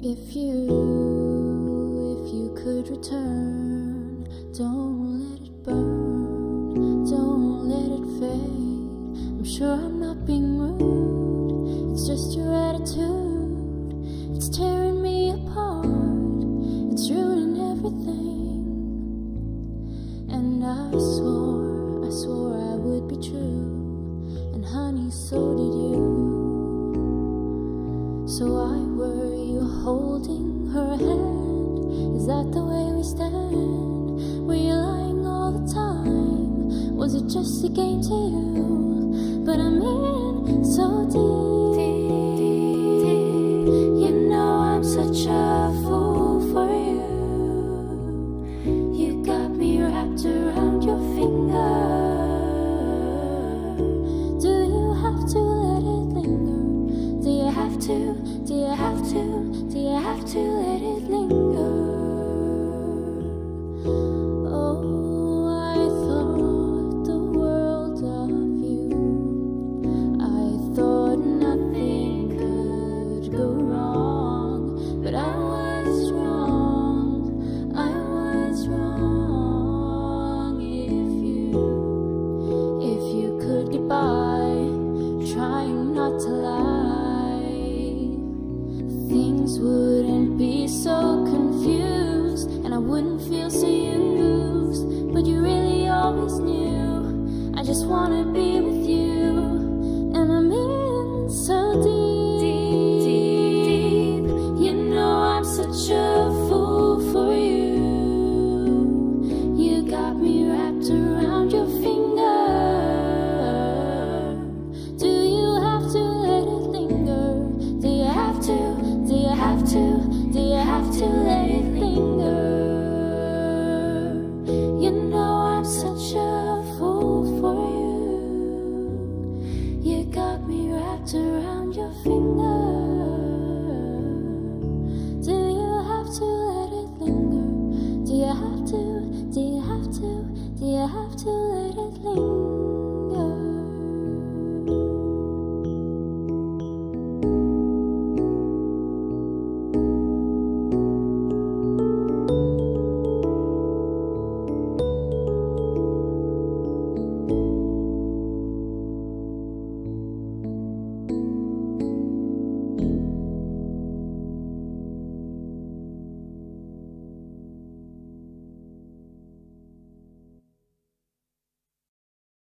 If you could return, don't let it burn, don't let it fade. I'm sure I'm not being rude, it's just your attitude. It's tearing me apart, it's ruining everything. And I swore I would be true, and honey, so did you. So why were you holding her hand? Is that the way we stand? Were you lying all the time? Was it just a game to you? But I'm in so deep. You know I'm such a fool for you. You got me wrapped around your finger. Do you have to let it linger? Do you have to? Do you have to? Do you have to let it linger? Oh, I thought the world of you. I thought nothing could go wrong, but I was wrong. I was wrong. If you could get by, trying not to lie, things wouldn't be so confused, and I wouldn't feel so used. But you really always knew I just wanna be with you, and I'm in so deep. You know I'm such a fool for you. You got me wrapped around your finger. Do you have to let it linger? Do you have to? Do you have to? Do you have to let it linger?